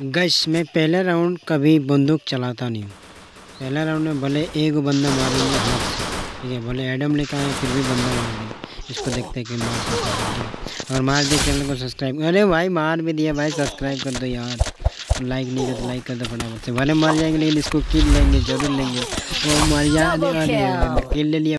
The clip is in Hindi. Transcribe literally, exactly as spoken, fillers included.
गश मैं पहला राउंड कभी बंदूक चलाता नहीं हूँ। पहला राउंड में भले एक बंदा मारेंगे हाथ से, ठीक है, भले एडम लेकर आए फिर भी बंदा मारेंगे। इसको देखते हैं कि मार सकते, और मार दे। चैनल को सब्सक्राइब, अरे भाई मार भी दिया भाई, सब्सक्राइब कर दो यार। लाइक नहीं कर तो लाइक कर दो फटाफट से। भले मर जाएंगे लेकिन इसको किल लेंगे, जरूर लेंगे। वो मर जा, किल ले लिया।